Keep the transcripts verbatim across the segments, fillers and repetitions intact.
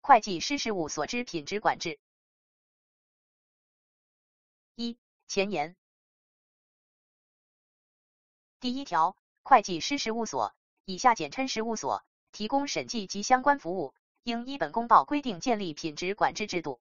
会计师事务所之品质管制。一、前言。第一条，会计师事务所（以下简称事务所）提供审计及相关服务，应依本公报规定建立品质管制制度。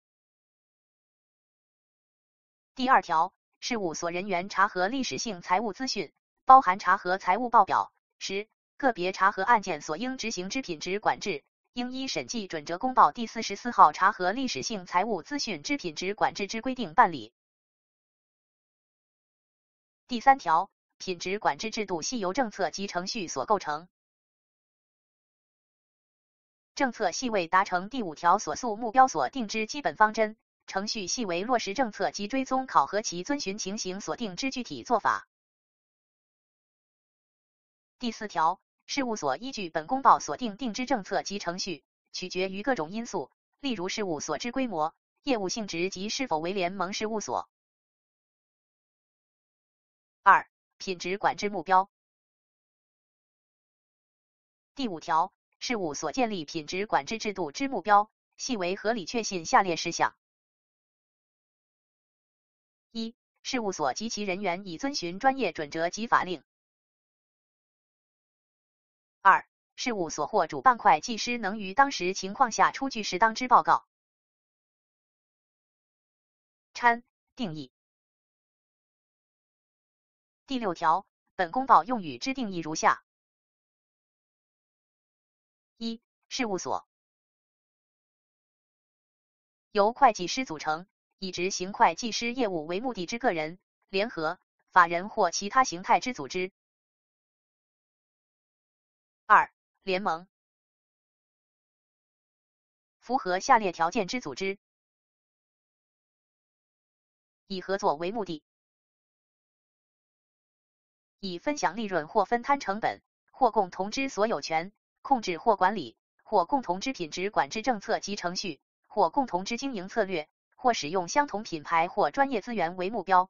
第二条，事务所人员查核历史性财务资讯，包含查核财务报表时，个别查核案件所应执行之品质管制，应依审计准则公报第四十四号查核历史性财务资讯之品质管制之规定办理。第三条，品质管制制度系由政策及程序所构成。政策系为达成第五条所述目标所定之基本方针，程序系为落实政策及追踪考核其遵循情形所定之具体做法。第四条，事务所依据本公报所定定之政策及程序，取决于各种因素，例如事务所之规模、业务性质及是否为联盟事务所。二、品质管制目标。第五条，事务所建立品质管制制度之目标，系为合理确信下列事项：一、事务所及其人员已遵循专业准则及法令；二、事务所或主办会计师能于当时情况下出具适当之报告。参定义。第六条，本公报用语之定义如下：一、事务所由会计师组成，以执行会计师业务为目的之个人、联合、法人或其他形态之组织。二、联盟符合下列条件之组织：以合作为目的，以分享利润或分摊成本，或共同之所有权、控制或管理，或共同之品质管制政策及程序，或共同之经营策略，或使用相同品牌或专业资源为目标。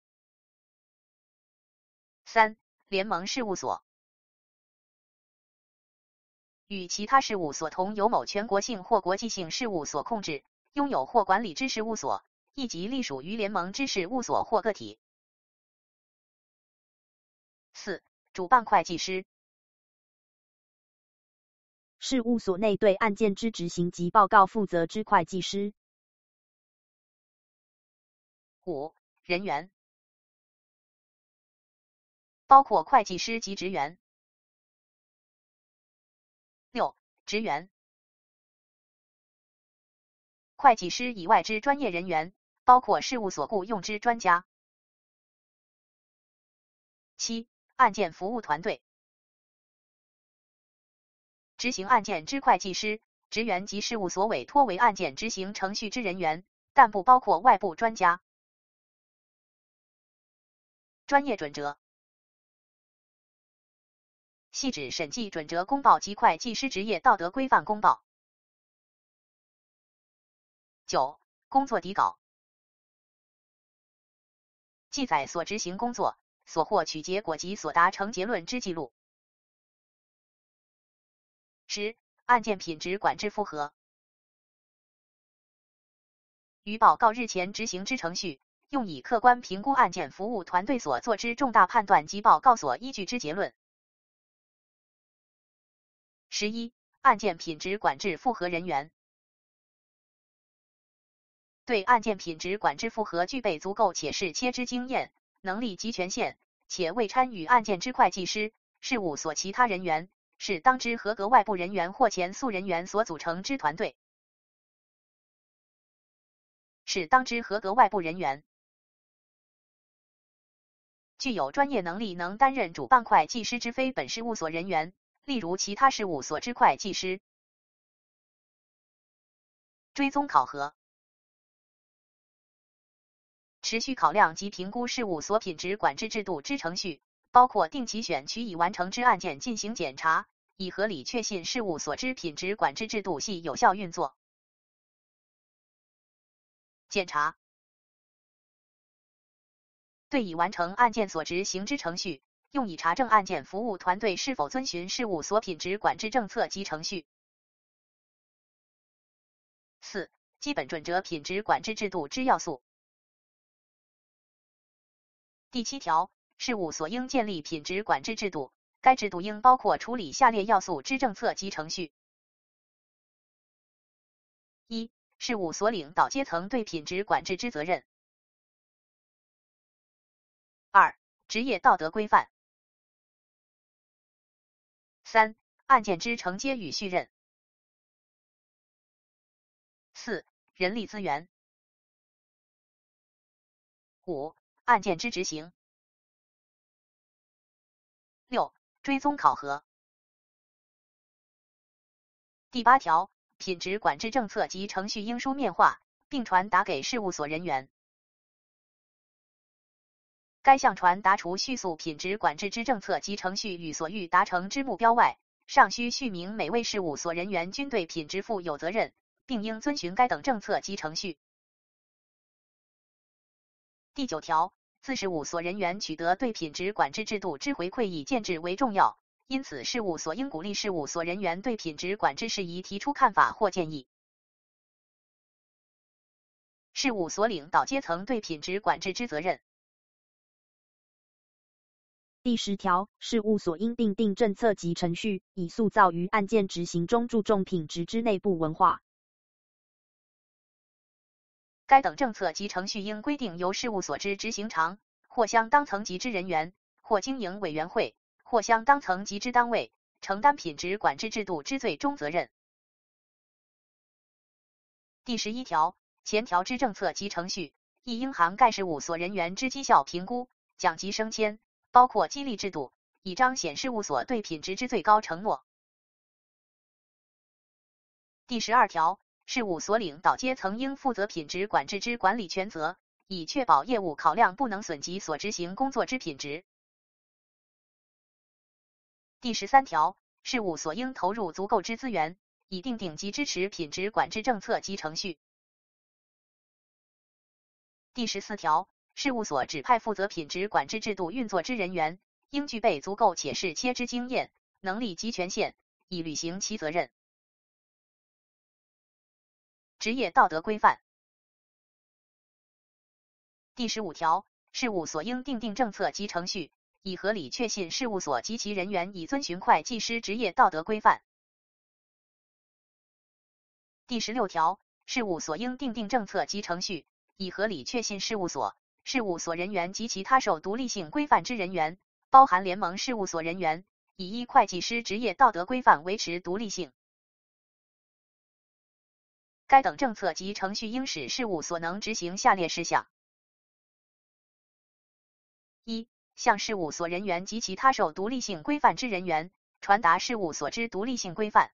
三、联盟事务所与其他事务所同由某全国性或国际性事务所控制、拥有或管理之事务所，亦即隶属于联盟之事务所或个体。四、主办会计师事务所内对案件之执行及报告负责之会计师。 五、人员包括会计师及职员。六、职员会计师以外之专业人员，包括事务所雇用之专家。七、案件服务团队执行案件之会计师、职员及事务所委托为案件执行程序之人员，但不包括外部专家。专业准则系指审计准则公报及会计师职业道德规范公报。九、工作底稿记载所执行工作、所获取结果及所达成结论之记录。十、案件品质管制复核于报告日前执行之程序，用以客观评估案件服务团队所作之重大判断及报告所依据之结论。十一、案件品质管制复核人员对案件品质管制复核具备足够且适切之经验、能力及权限，且未参与案件之会计师、事务所其他人员，是当之合格外部人员或前诉人员所组成之团队。是当之合格外部人员具有专业能力能担任主办会计师之非本事务所人员，例如其他事务所之会计师。追踪考核持续考量及评估事务所品质管制制度之程序，包括定期选取已完成之案件进行检查，以合理确信事务所之品质管制制度系有效运作。检查对已完成案件所执行之程序，用以查证案件服务团队是否遵循事务所品质管制政策及程序。 基本准则品质管制制度之要素。第七条，事务所应建立品质管制制度，该制度应包括处理下列要素之政策及程序：一、事务所领导阶层对品质管制之责任；二、职业道德规范；三、案件之承接与续任；四、人力资源；五、案件之执行；六、追踪考核。第八条，品质管制政策及程序应书面化，并传达给事务所人员。该项传达除叙述品质管制之政策及程序与所欲达成之目标外，尚需叙明每位事务所人员均对品质负有责任，并应遵循该等政策及程序。第九条，自事务所人员取得对品质管制制度之回馈以建制为重要，因此事务所应鼓励事务所人员对品质管制事宜提出看法或建议。事务所领导阶层对品质管制之责任。 第十条，事务所应订定政策及程序，以塑造于案件执行中注重品质之内部文化。 该等政策及程序应规定由事务所之执行长或相当层级之人员或经营委员会或相当层级之单位承担品质管制制度之最终责任。第十一条，前条之政策及程序亦应涵盖事务所人员之绩效评估、奖级升迁，包括激励制度，以彰显事务所对品质之最高承诺。第十二条，事务所领导阶层应负责品质管制之管理权责，以确保业务考量不能损及所执行工作之品质。第十三条，事务所应投入足够之资源，以订定及支持品质管制政策及程序。第十四条，事务所指派负责品质管制制度运作之人员，应具备足够且适切之经验、能力及权限，以履行其责任。职业道德规范。第十五条，事务所应订定政策及程序，以合理确信事务所及其人员已遵循会计师职业道德规范。第十六条，事务所应订定政策及程序，以合理确信事务所、事务所人员及其他受独立性规范之人员，包含联盟事务所人员，以依会计师职业道德规范维持独立性。该等政策及程序应使事务所能执行下列事项：一、向事务所人员及其他受独立性规范之人员传达事务所之独立性规范；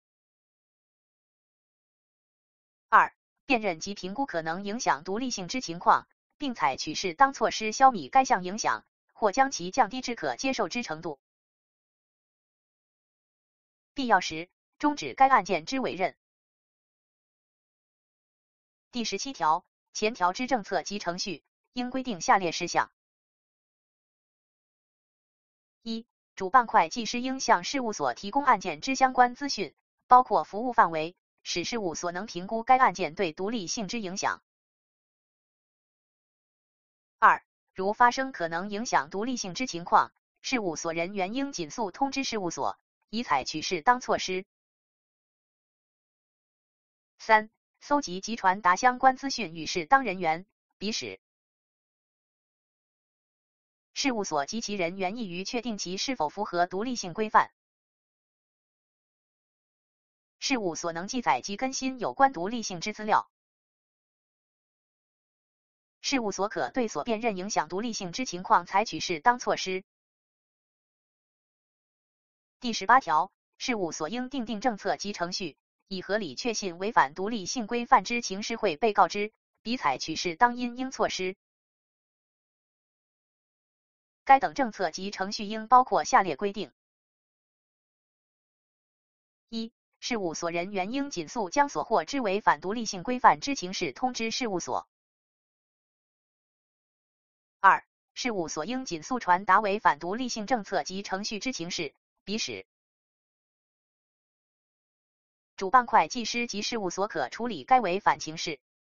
二、辨认及评估可能影响独立性之情况，并采取适当措施消弭该项影响，或将其降低至可接受之程度；必要时，终止该案件之委任。第十七条，前条之政策及程序应规定下列事项：一、主办会计师应向事务所提供案件之相关资讯，包括服务范围，使事务所能评估该案件对独立性之影响。二、如发生可能影响独立性之情况，事务所人员应尽速通知事务所，以采取适当措施。三、搜集及传达相关资讯与适当人员，比使事务所及其人员易于确定其是否符合独立性规范。事务所能记载及更新有关独立性之资料。事务所可对所辨认影响独立性之情况采取适当措施。第十八条，事务所应订定政策及程序，以合理确信违反独立性规范之情事会被告知，彼采取适当因应措施。该等政策及程序应包括下列规定：一、事务所人员应尽速将所获知违反独立性规范之情事通知事务所。二、事务所应尽速传达违反独立性政策及程序之情事，彼使主办会计师及事务所可处理该违反情事。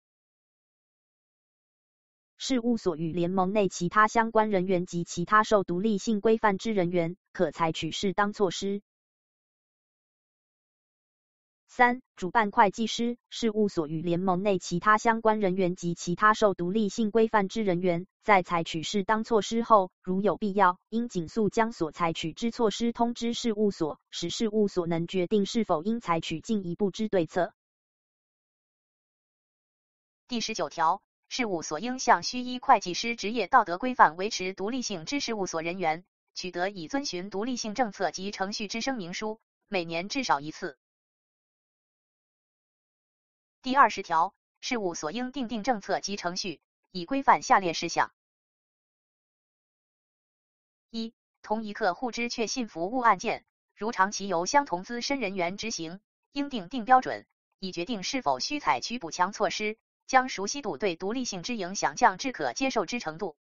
事务所与联盟内其他相关人员及其他受独立性规范之人员，可采取适当措施。三、主办会计师事务所与联盟内其他相关人员及其他受独立性规范之人员，在采取适当措施后，如有必要，应尽速将所采取之措施通知事务所，使事务所能决定是否应采取进一步之对策。 第十九条，事务所应向须依会计师职业道德规范维持独立性之事务所人员，取得已遵循独立性政策及程序之声明书，每年至少一次。第二十条，事务所应订定政策及程序，以规范下列事项：一、同一客户之确信服务案件，如长期由相同资深人员执行，应订定标准，以决定是否需采取补强措施，将熟悉度对独立性之影响降至可接受之程度。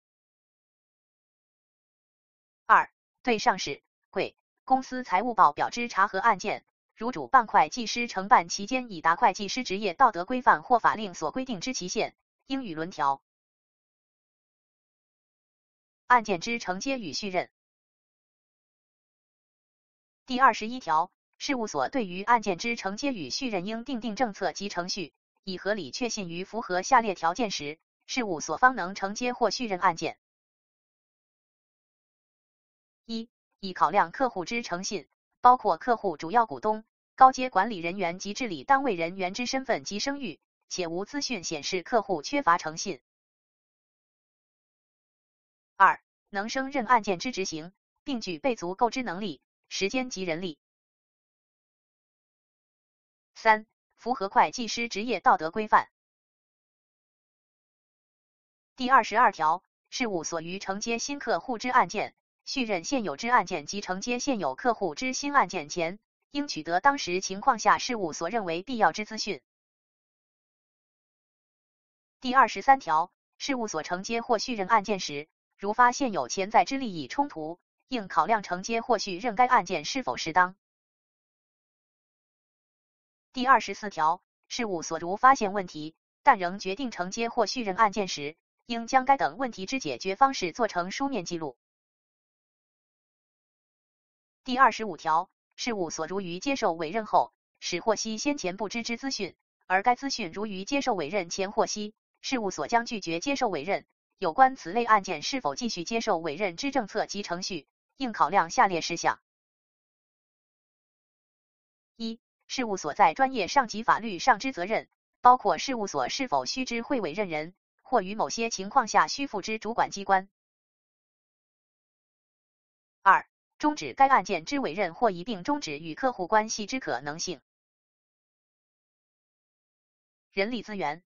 二、对上市柜公司财务报表之查核案件，如主办会计师承办期间已达会计师职业道德规范或法令所规定之期限，应予轮调。案件之承接与续任。第二十一条，事务所对于案件之承接与续任应订定政策及程序，以合理确信于符合下列条件时，事务所方能承接或续任案件。一、以考量客户之诚信，包括客户主要股东、高阶管理人员及治理单位人员之身份及声誉，且无资讯显示客户缺乏诚信。二、能胜任案件之执行，并具备足够之能力、时间及人力。三、符合会计师职业道德规范。第二十二条，事务所于承接新客户之案件、续任现有之案件及承接现有客户之新案件前，应取得当时情况下事务所认为必要之资讯。第二十三条，事务所承接或续任案件时，如发现有潜在之利益冲突，应考量承接或续任该案件是否适当。第二十四条，事务所如发现问题，但仍决定承接或续任案件时，应将该等问题之解决方式做成书面记录。第二十五条，事务所如于接受委任后，使获悉先前不知之资讯，而该资讯如于接受委任前获悉，事务所将拒绝接受委任。有关此类案件是否继续接受委任之政策及程序，应考量下列事项：一、事务所在专业上及法律上之责任，包括事务所是否须知会委任人，或于某些情况下须付之主管机关。二、终止该案件之委任或一并终止与客户关系之可能性。人力资源。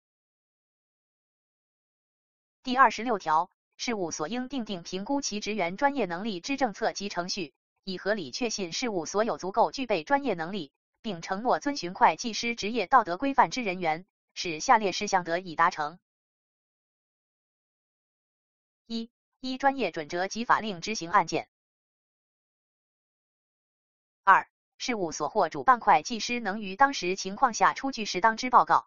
第二十六条，事务所应订定评估其职员专业能力之政策及程序，以合理确信事务所有足够具备专业能力，并承诺遵循会计师职业道德规范之人员，使下列事项得以达成：一、依专业准则及法令执行案件；二、事务所或主办会计师能于当时情况下出具适当之报告；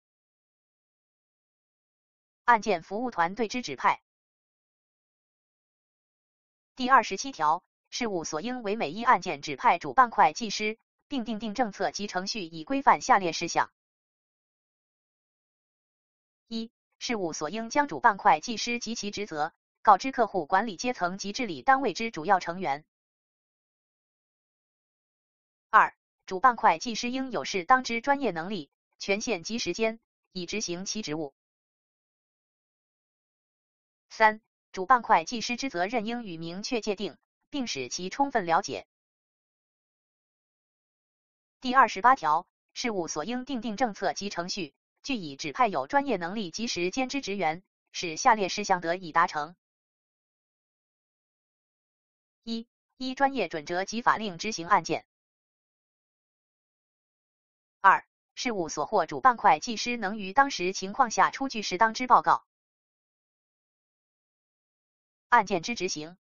案件服务团队之指派。第二十七条，事务所应为每一案件指派主办会计师，并订定政策及程序以规范下列事项：一、事务所应将主办会计师及其职责告知客户管理阶层及治理单位之主要成员；二、主办会计师应有适当之专业能力、权限及时间，以执行其职务；三、主办会计师之责任应予明确界定，并使其充分了解。第二十八条，事务所应订定政策及程序，据以指派有专业能力及时间之职员，使下列事项得以达成：一、依专业准则及法令执行案件；二、事务所或主办会计师能于当时情况下出具适当之报告。案件之执行。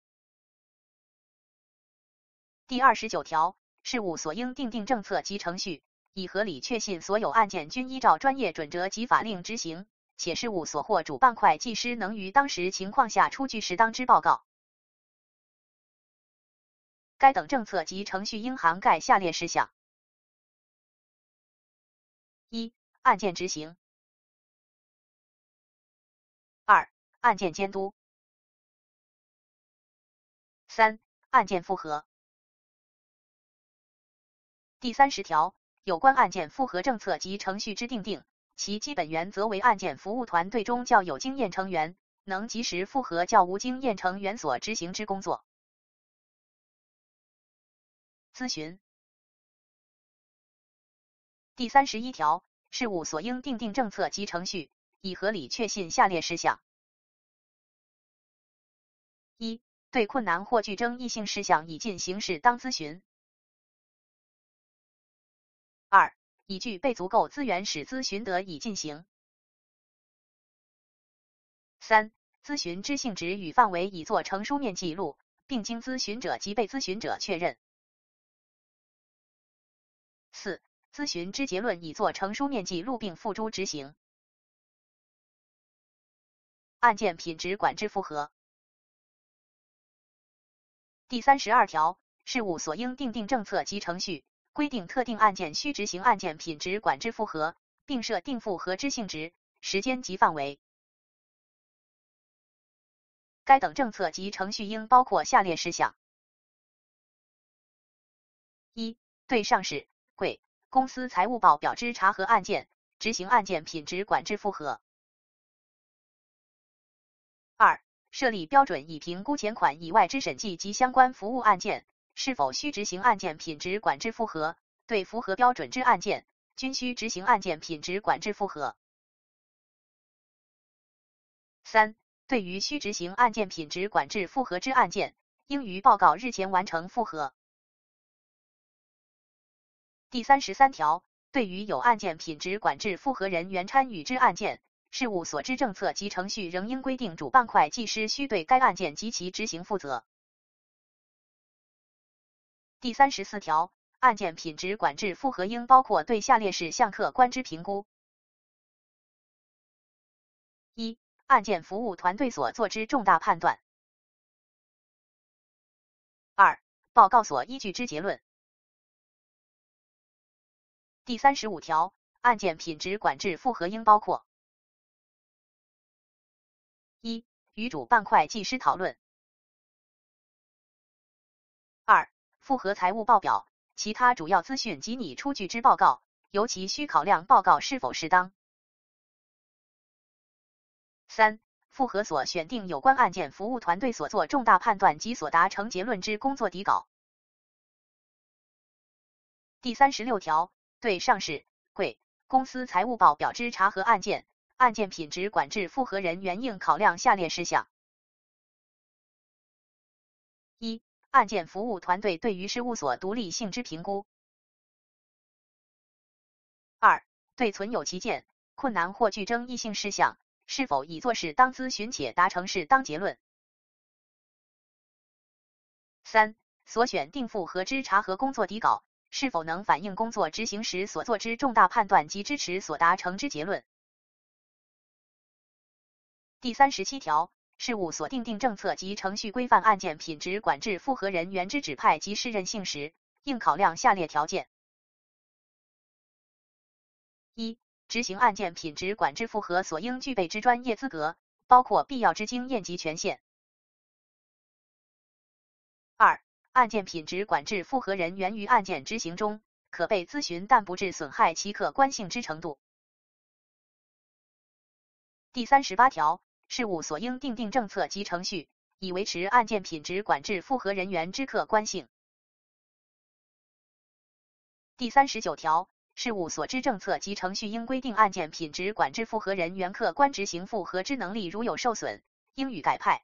第二十九条，事务所应订定政策及程序，以合理确信所有案件均依照专业准则及法令执行， 且事务所或主办会计师能于当时情况下出具适当之报告。该等政策及程序应涵盖下列事项：一、案件执行；二、案件监督；三、案件复核。第三十条，有关案件复核政策及程序之订定，其基本原则为案件服务团队中较有经验成员，能及时复核较无经验成员所执行之工作。咨询。第三十一条，事务所应订定政策及程序，以合理确信下列事项：一、对困难或具争议性事项已进行适当咨询；二、已具备足够资源使咨询得以进行；三、咨询之性质与范围已做成书面记录，并经咨询者及被咨询者确认；四、咨询之结论已做成书面记录并付诸执行。案件品质管制复核。第三十二条，事务所应订定政策及程序，规定特定案件需执行案件品质管制复核，并设定复核之性质、时间及范围。该等政策及程序应包括下列事项：一、对上市、柜、公司财务报表之查核案件，执行案件品质管制复核；二、设立标准以评估前款以外之审计及相关服务案件，是否需执行案件品质管制复核，对符合标准之案件，均需执行案件品质管制复核。三、对于需执行案件品质管制复核之案件，应于报告日前完成复核。第三十三条，对于有案件品质管制复核人员参与之案件，事务所之政策及程序仍应规定主办会计师需对该案件及其执行负责。第三十四条，案件品质管制复核应包括对下列事项客观之评估：一、案件服务团队所做之重大判断；二、报告所依据之结论。第三十五条，案件品质管制复核应包括：一、与主办会计师讨论；二、复核财务报表、其他主要资讯及拟出具之报告，尤其需考量报告是否适当；三、复核所选定有关案件服务团队所做重大判断及所达成结论之工作底稿。第三十六条，对上市、柜、公司财务报表之查核案件，案件品质管制复核人员应考量下列事项：一、案件服务团队对于事务所独立性之评估；二、对存有歧见、困难或具争议性事项，是否已做适当咨询且达成适当结论；三、所选定复核之查核工作底稿，是否能反映工作执行时所做之重大判断及支持所达成之结论。第三十七条，事务所订定政策及程序规范案件品质管制复核人员之指派及适任性时，应考量下列条件：一、执行案件品质管制复核所应具备之专业资格，包括必要之经验及权限；二、案件品质管制复核人员于案件执行中，可被咨询但不致损害其客观性之程度。第三十八条，事务所应订定政策及程序，以维持案件品质管制复核人员之客观性。第三十九条，事务所之政策及程序应规定案件品质管制复核人员客观执行复核之能力如有受损，应予改派。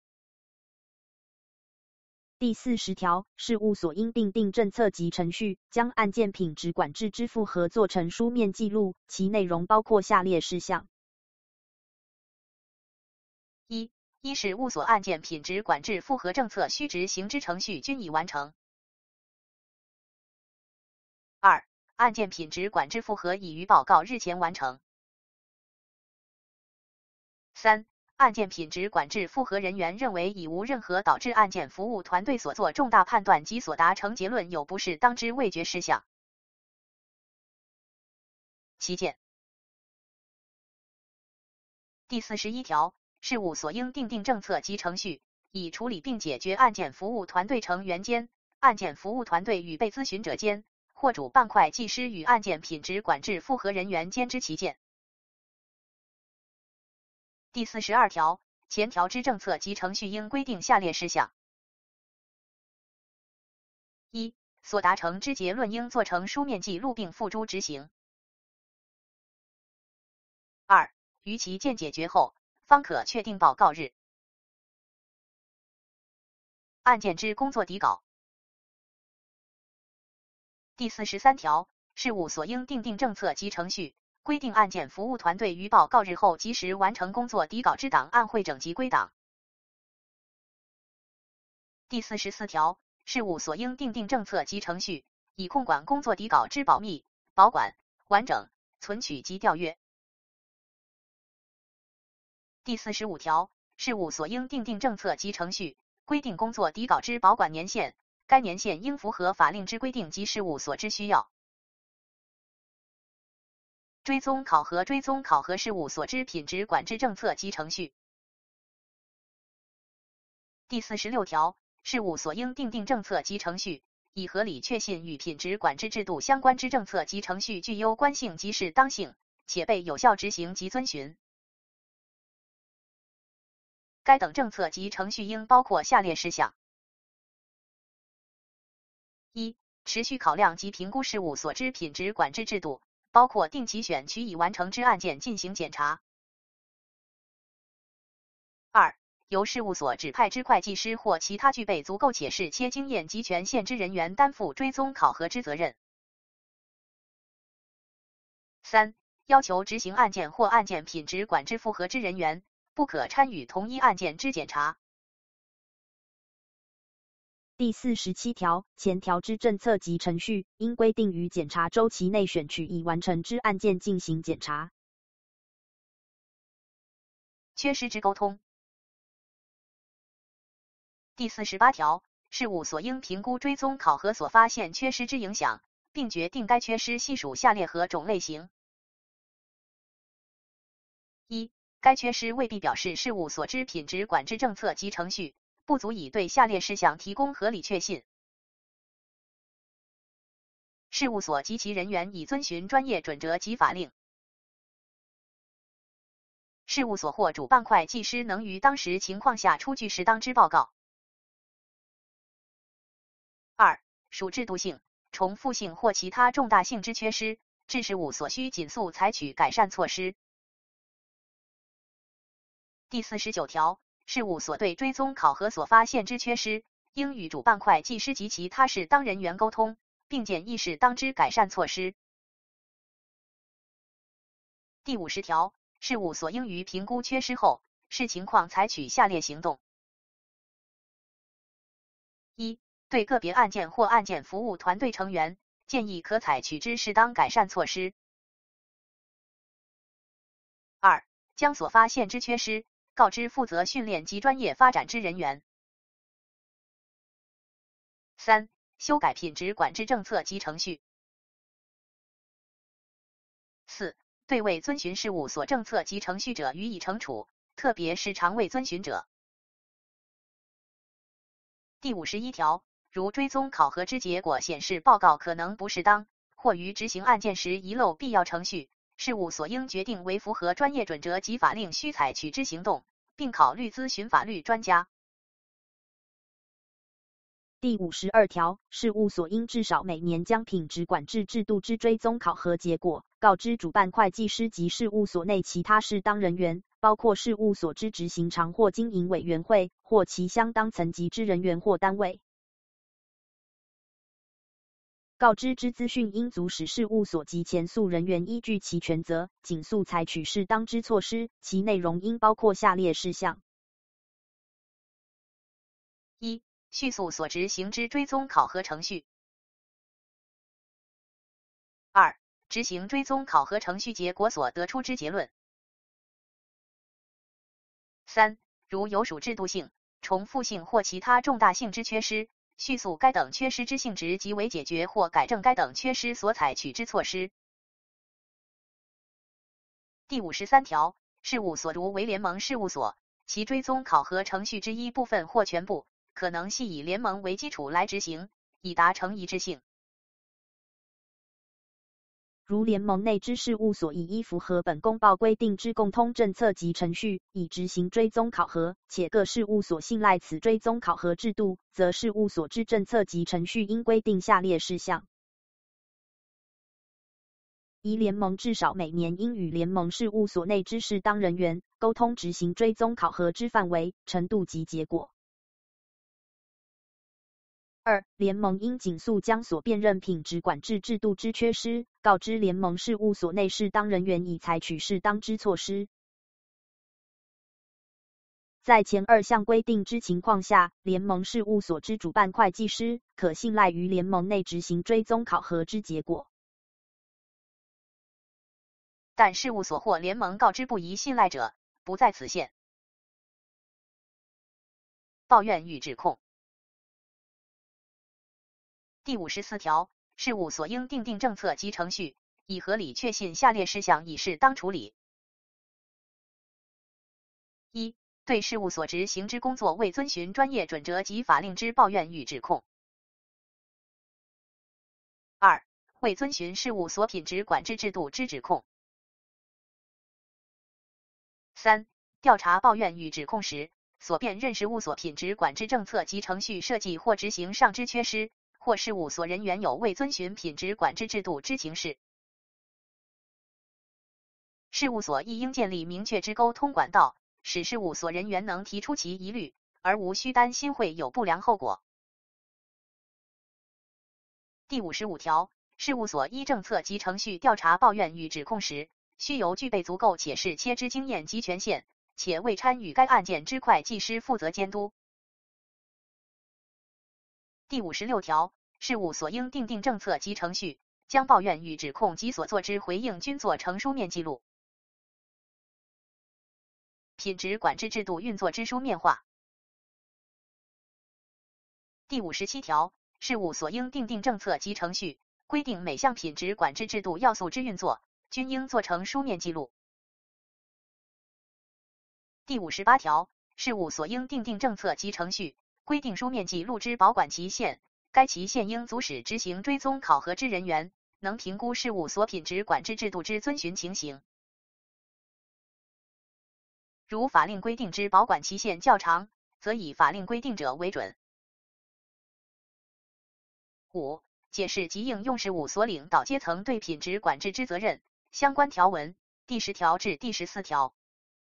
第四十条，事务所应订定政策及程序，将案件品质管制之复核做成书面记录，其内容包括下列事项： 一、一事务所案件品质管制复核政策须执行之程序均已完成；二、案件品质管制复核已于报告日前完成； 三、案件品质管制复核人员认为已无任何导致案件服务团队所做重大判断及所达成结论有不适当之未决事项。其见第四十一条，事务所应订定政策及程序，以处理并解决案件服务团队成员间、案件服务团队与被咨询者间，或主办会计师与案件品质管制复核人员间之歧见。第四十二条，前条之政策及程序应规定下列事项：一、所达成之结论应做成书面记录并付诸执行；二、于其见解决后，方可确定报告日。案件之工作底稿。第四十三条，事务所应订定政策及程序，规定案件服务团队于报告日后及时完成工作底稿之档案汇整及归档。第四十四条，事务所应订定政策及程序，以控管工作底稿之保密、保管、完整、存取及调阅。第四十五条，事务所应订定政策及程序，规定工作底稿之保管年限，该年限应符合法令之规定及事务所之需要。追踪考核追踪考核事务所之品质管制政策及程序。第四十六条，事务所应订定政策及程序，以合理确信与品质管制制度相关之政策及程序具攸关性及适当性，且被有效执行及遵循。该等政策及程序应包括下列事项：一、持续考量及评估事务所之品质管制制度，包括定期选取已完成之案件进行检查；二、由事务所指派之会计师或其他具备足够且适切经验及权限之人员担负追踪考核之责任；三、要求执行案件或案件品质管制复核之人员不可参与同一案件之检查。 第四十七条，前条之政策及程序，应规定于检查周期内选取已完成之案件进行检查。 缺失之沟通。第四十八条，事务所应评估追踪考核所发现缺失之影响，并决定该缺失系属下列何种类型：一、该缺失未必表示事务所之品质管制政策及程序不足以对下列事项提供合理确信：事务所及其人员已遵循专业准则及法令；事务所或主办会计师能于当时情况下出具适当之报告；二、属制度性、重复性或其他重大性之缺失，致事务所需紧速采取改善措施。第四十九条，事务所对追踪考核所发现之缺失，应与主办会计师及其他适当人员沟通，并建议适当之改善措施。第五十条，事务所应于评估缺失后，视情况采取下列行动：一、对个别案件或案件服务团队成员，建议可采取之适当改善措施；二、将所发现之缺失告知负责训练及专业发展之人员；三、修改品质管制政策及程序；四、对未遵循事务所政策及程序者予以惩处，特别是常未遵循者。第五十一条，如追踪考核之结果显示报告可能不适当，或于执行案件时遗漏必要程序，事务所应决定为符合专业准则及法令需采取之行动，并考虑咨询法律专家。 第五十二条，事务所应至少每年将品质管制制度之追踪考核结果告知主办会计师及事务所内其他适当人员，包括事务所之执行长或经营委员会或其相当层级之人员或单位。告知之资讯应足使事务所及前诉人员依据其权责，紧速采取适当之措施，其内容应包括下列事项： 一、叙述所执行之追踪考核程序；二、执行追踪考核程序结果所得出之结论； 三、如有属制度性、重复性或其他重大性之缺失，叙述该等缺失之性质及为解决或改正该等缺失所采取之措施。第五十三条，事务所如为联盟事务所，其追踪考核程序之一部分或全部，可能系以联盟为基础来执行，以达成一致性。 如联盟内之事务所已依符合本公报规定之共通政策及程序，以执行追踪考核，且各事务所信赖此追踪考核制度，则事务所之政策及程序应规定下列事项：一、联盟至少每年应与联盟事务所内之适当人员沟通执行追踪考核之范围、程度及结果。二、联盟应尽速将所辨认品质管制制度之缺失，告知联盟事务所内适当人员，以采取适当之措施。在前二项规定之情况下，联盟事务所之主办会计师可信赖于联盟内执行追踪考核之结果。 但事务所或联盟告知不宜信赖者，不在此限。抱怨与指控。第五十四条，事务所应订定政策及程序，以合理确信下列事项以适当处理：一、对事务所执行之工作未遵循专业准则及法令之抱怨与指控；二、未遵循事务所品质管制制度之指控；三、调查抱怨与指控时，所辨认事务所品质管制政策及程序设计或执行上之缺失，或事务所人员有未遵循品质管制制度之情事，事务所亦应建立明确之沟通管道，使事务所人员能提出其疑虑，而无需担心会有不良后果。第五十五条，事务所依政策及程序调查抱怨与指控时，须由具备足够且适切之经验及权限，且未参与该案件之会计师负责监督。第五十六条，事务所应订定政策及程序，将抱怨与指控及所作之回应均做成书面记录。品质管制制度运作之书面化。第五十七条，事务所应订定政策及程序，规定每项品质管制制度要素之运作，均应做成书面记录。第五十八条，事务所应订定政策及程序，规定书面记录之保管期限，该期限应足使执行追踪考核之人员能评估事务所品质管制制度之遵循情形。如法令规定之保管期限较长，则以法令规定者为准。五、解释及应用事务所领导阶层对品质管制之责任，相关条文第十条至第十四条。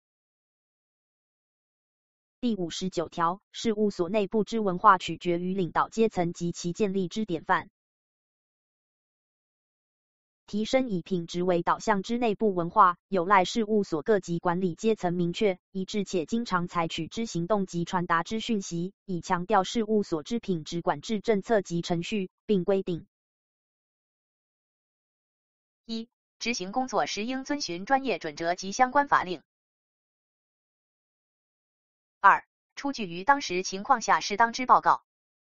第五十九条，事务所内部之文化取决于领导阶层及其建立之典范。提升以品质为导向之内部文化，有赖事务所各级管理阶层明确、一致且经常采取之行动及传达之讯息，以强调事务所之品质管制政策及程序，并规定： 一、执行工作时应遵循专业准则及相关法令；二、出具于当时情况下适当之报告。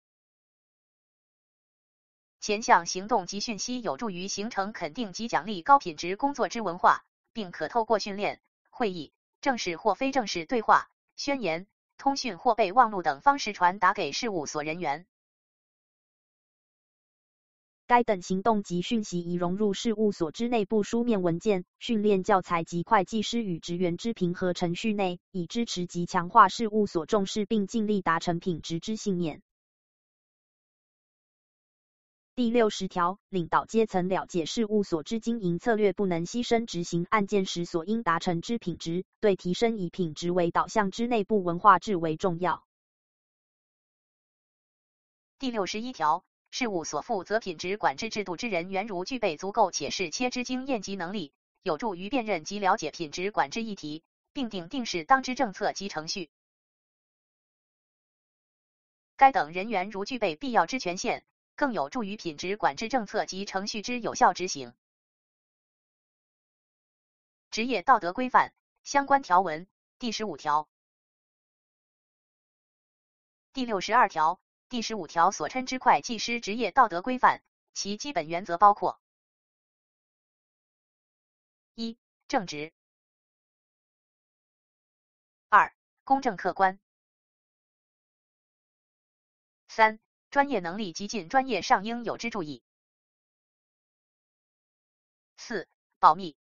前项行动及讯息有助于形成肯定及奖励高品质工作之文化，并可透过训练、会议、正式或非正式对话、宣言、通讯或备忘录等方式传达给事务所人员。 该等行动及讯息已融入事务所之内部书面文件、训练教材及会计师与职员之评核程序内，以支持及强化事务所重视并尽力达成品质之信念。第六十条，领导阶层了解事务所之经营策略不能牺牲执行案件时所应达成之品质，对提升以品质为导向之内部文化至为重要。 第六十一条，事务所负责品质管制制度之人员如具备足够且适切之经验及能力，有助于辨认及了解品质管制议题，并订定适当之政策及程序。该等人员如具备必要之权限，更有助于品质管制政策及程序之有效执行。职业道德规范相关条文第十五条。 第六十二条、第十五条所称之会计师职业道德规范，其基本原则包括：一、正直；二、公正客观；三、专业能力及尽专业上应有之注意；四、保密；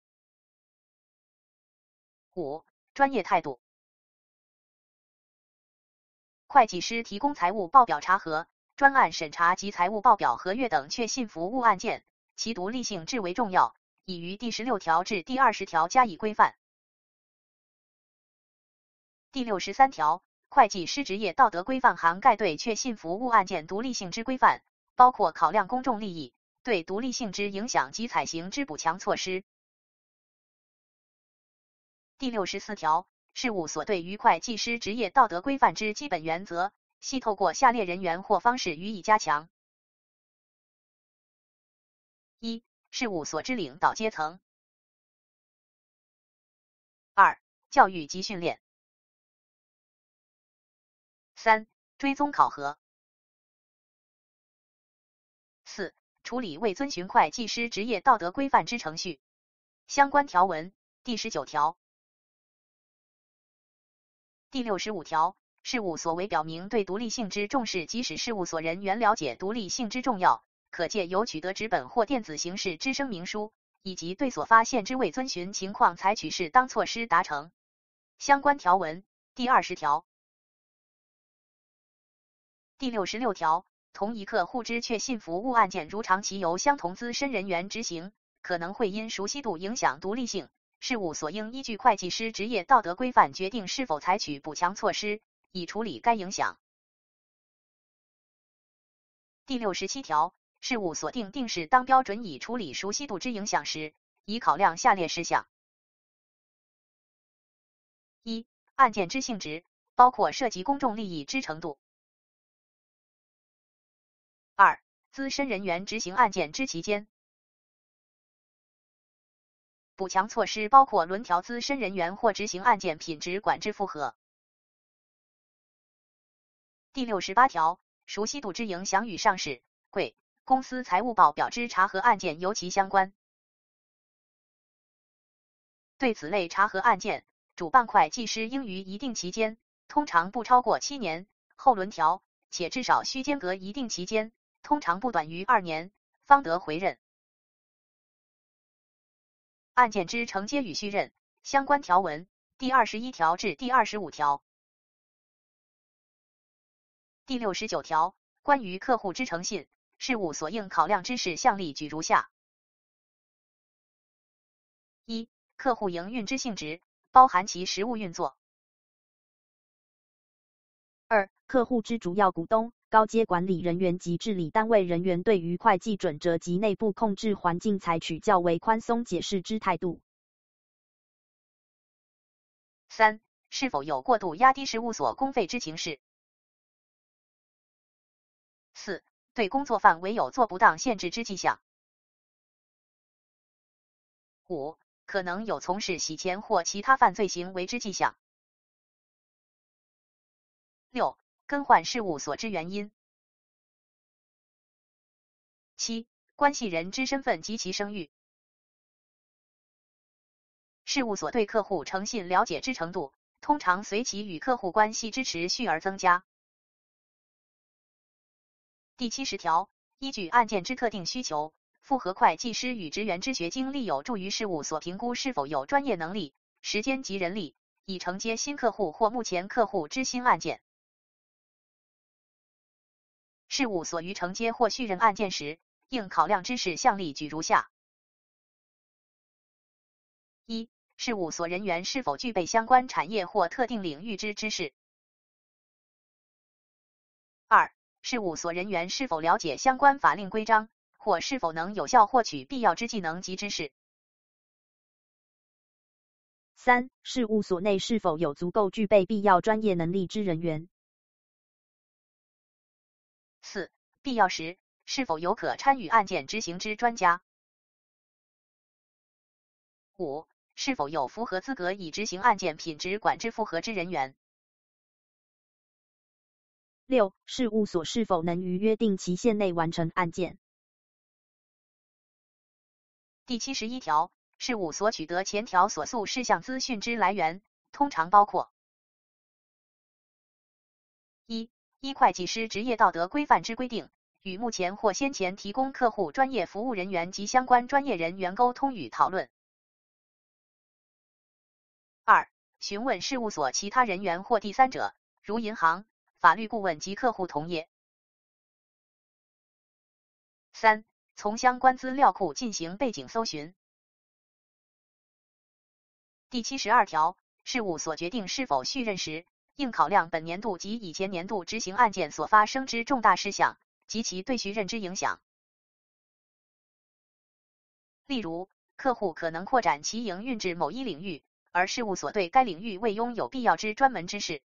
五、专业态度。会计师提供财务报表查核、专案审查及财务报表核阅等确信服务案件，其独立性至为重要，已于第十六条至第二十条加以规范。第六十三条，会计师职业道德规范涵盖对确信服务案件独立性之规范，包括考量公众利益、对独立性之影响及采行之补强措施。第六十四条，事务所对于会计师职业道德规范之基本原则，系透过下列人员或方式予以加强：一、事务所之领导阶层；二、教育及训练；三、追踪考核；四、处理未遵循会计师职业道德规范之程序。相关条文第十九条。第六十五条，事务所为表明对独立性之重视及使事务所人员了解独立性之重要，可借由取得纸本或电子形式之声明书，以及对所发现之未遵循情况采取适当措施达成。相关条文第二十条。第六十六条，同一客户之确信服务案件，如长期由相同资深人员执行，可能会因熟悉度影响独立性，事务所应依据会计师职业道德规范决定是否采取补强措施，以处理该影响。第六十七条，事务所定定式当标准以处理熟悉度之影响时，宜考量下列事项：一、案件之性质，包括涉及公众利益之程度；二、资深人员执行案件之期间。补强措施包括轮调资深人员或执行案件品质管制复核。第六十八条，熟悉度之影响与上市、柜、公司财务报表之查核案件尤其相关。对此类查核案件，主办会计师应于一定期间，通常不超过七年后轮调，且至少需间隔一定期间，通常不短于二年，方得回任。案件之承接与续任相关条文第二十一条至第二十五条。第六十九条，关于客户之诚信，事务所应考量之事项例举如下：一、客户营运之性质，包含其实务运作； 二、客户之主要股东、高阶管理人员及治理单位人员对于会计准则及内部控制环境采取较为宽松解释之态度。 三、是否有过度压低事务所公费之情事。四、对工作范围有做不当限制之迹象。五、可能有从事洗钱或其他犯罪行为之迹象。六、更换事务所之原因。七、关系人之身份及其声誉。事务所对客户诚信了解之程度，通常随其与客户关系之持续而增加。第七十条，依据案件之特定需求，复核会计师与职员之学经历有助于事务所评估是否有专业能力、时间及人力，以承接新客户或目前客户之新案件。事务所于承接或续任案件时，应考量之事项例举如下：一、事务所人员是否具备相关产业或特定领域之知识；二、事务所人员是否了解相关法令规章，或是否能有效获取必要之技能及知识； 三、事务所内是否有足够具备必要专业能力之人员； 四、必要时，是否有可参与案件执行之专家；五、是否有符合资格以执行案件品质管制复核之人员。 六、事务所是否能于约定期限内完成案件。 第七十一条，事务所取得前条所述事项资讯之来源，通常包括：一、依会计师职业道德规范之规定，与目前或先前提供客户专业服务人员及相关专业人员沟通与讨论；二、询问事务所其他人员或第三者，如银行、法律顾问及客户同业；三、从相关资料库进行背景搜寻。第七十二条，事务所决定是否续任时，应考量本年度及以前年度执行案件所发生之重大事项及其对续任之影响。例如，客户可能扩展其营运至某一领域，而事务所对该领域未拥有必要之专门知识。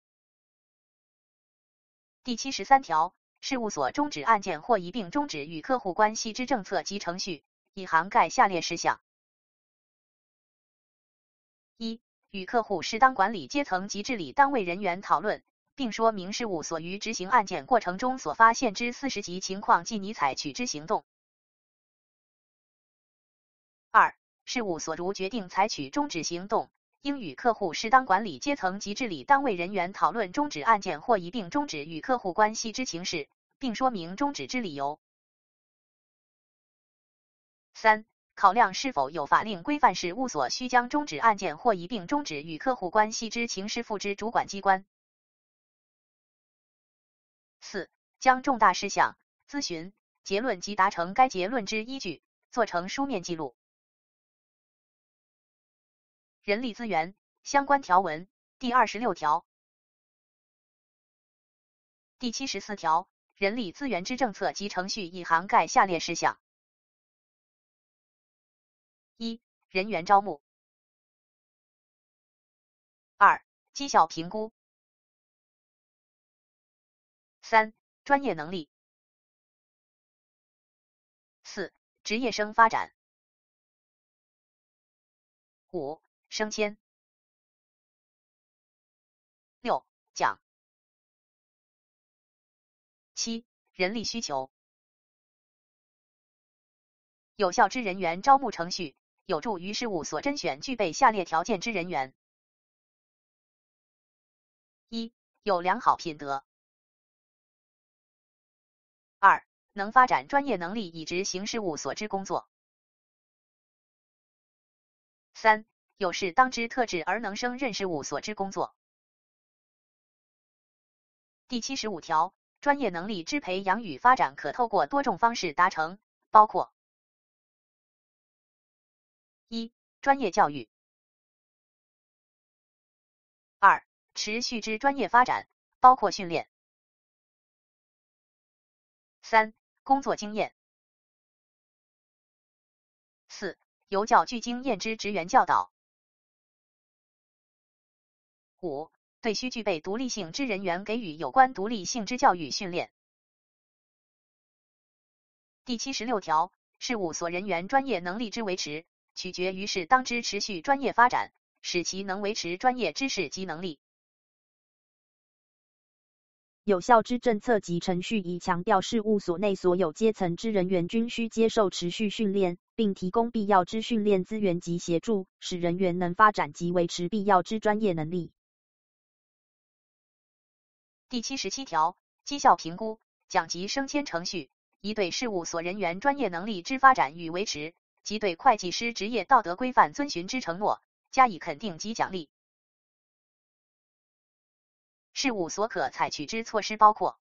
第七十三条，事务所终止案件或一并终止与客户关系之政策及程序，已涵盖下列事项：一、与客户适当管理阶层及治理单位人员讨论，并说明事务所于执行案件过程中所发现之事实及情况，即拟采取之行动。二、事务所如决定采取终止行动，应与客户适当管理阶层及治理单位人员讨论终止案件或一并终止与客户关系之情事，并说明终止之理由。三、考量是否有法令规范事务所需将终止案件或一并终止与客户关系之情事付之主管机关。四、将重大事项、咨询、结论及达成该结论之依据，做成书面记录。人力资源相关条文第二十六条。第七十四条，人力资源之政策及程序已涵盖下列事项：一、人员招募；二、绩效评估；三、专业能力；四、职业生发展；五、升迁；六、奖；七、人力需求。有效之人员招募程序，有助于事务所甄选具备下列条件之人员：一、有良好品德；二、能发展专业能力以执行事务所之工作；三、有适当之特质而能胜任事务所之工作。第七十五条，专业能力之培养与发展可透过多种方式达成，包括：一、专业教育；二、持续之专业发展，包括训练；三、工作经验；四、由较具经验之职员教导；五、对需具备独立性之人员给予有关独立性之教育训练。第七十六条，事务所人员专业能力之维持，取决于适当之持续专业发展，使其能维持专业知识及能力。 有效之政策及程序已强调事务所内所有阶层之人员均需接受持续训练，并提供必要之训练资源及协助，使人员能发展及维持必要之专业能力。 第七十七条，绩效评估、奖级升迁程序，宜对事务所人员专业能力之发展与维持，及对会计师职业道德规范遵循之承诺，加以肯定及奖励。事务所可采取之措施包括：